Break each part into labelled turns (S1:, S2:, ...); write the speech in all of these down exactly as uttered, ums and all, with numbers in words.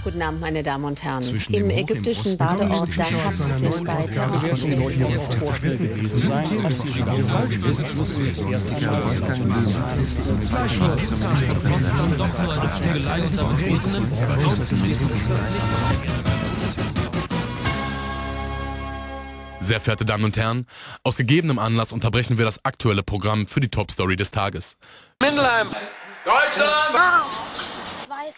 S1: Guten Abend, meine Damen und Herren.
S2: Zwischen
S1: Im
S2: dem Hoch-
S1: ägyptischen
S2: im Osten
S1: Badeort
S2: kommen die
S1: Dahab
S2: Zuschauer
S1: sind bei
S3: Sehr verehrte Damen und Herren, aus gegebenem Anlass unterbrechen wir das aktuelle Programm für die Top-Story des Tages.
S4: Mindelheim! Deutschland!
S5: Weiß.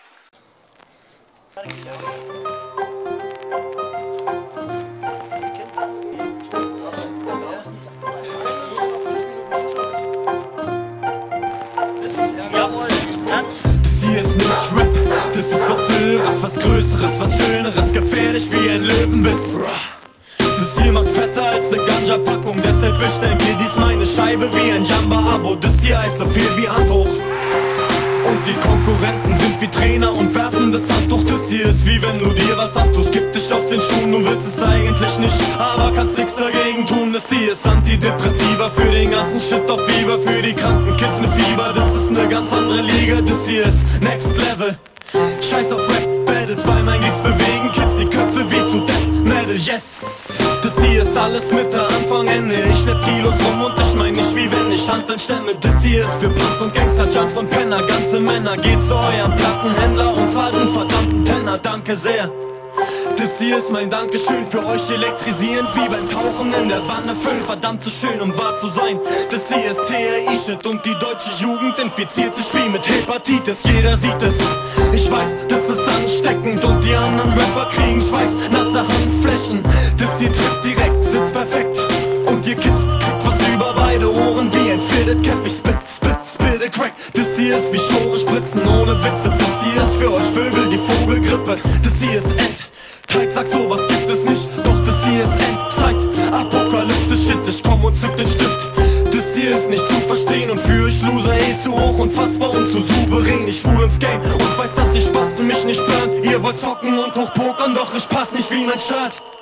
S6: Das hier ist nicht Rap, das ist was Höheres, was Größeres, was Schöneres, gefährlich wie ein Löwenbiss. Das hier macht fetter als eine Ganja-Packung, deshalb bestellen wir diesmal eine Scheibe wie ein Jamba-Abo. Das hier heißt so viel wie Hand hoch. Und die Konkurrenten sind wie Trainer und werfen das Handtuch. Das hier ist wie wenn du dir was antust, gib dich aus den Schuhen, du willst es eigentlich nicht, aber kannst nichts dagegen tun. Das hier ist Antidepressiva für den ganzen Shit auf Fieber, für die kranken Kids mit Fieber. Das ist eine ganz andere Liga, das hier ist Next Level. Scheiß auf Rap-Battles, bei meinen Gigs bewegen Kids die Köpfe wie zu Death Metal, yes. Das hier ist alles Mitte, Anfang, Ende. Ich schlepp Kilos rum und ich mein nicht wie wenn ich Hand anstemme. Das hier ist für Punks und Gangster, Junks und Penner. Ganze Männer, geht zu eurem Plattenhändler und zahlt einen verdammten Tenner, danke sehr. Das hier ist mein Dankeschön für euch elektrisierend wie beim Tauchen in der Wanne füllen. Verdammt so schön, um wahr zu sein. Das hier ist T R I-Shit und die deutsche Jugend infiziert sich wie mit Hepatitis. Jeder sieht es, ich weiß, das ist ansteckend und die anderen Rapper kriegen Schweiß, nasse Handflächen. Das hier trifft direkt, sitzt perfekt und ihr Kids kriegt was über beide Ohren wie ein Fitted Cap. Ich spit, spit, spit a crack. Das hier ist wie Schore spritzen ohne Witze. Das hier ist für euch Vögel die Vogelgrippe. Das hier ist End. Teig, sag sowas gibt es nicht, doch das hier ist Endzeit, Apokalypse, shit, ich komm und zück den Stift. Das hier ist nicht zu verstehen und für euch Loser eh zu hoch unfassbar und zu souverän. Ich schwul ins Game und weiß, dass ihr Spasten mich nicht burnt. Ihr wollt zocken und hochpokern, doch ich pass nicht wie mein Shirt.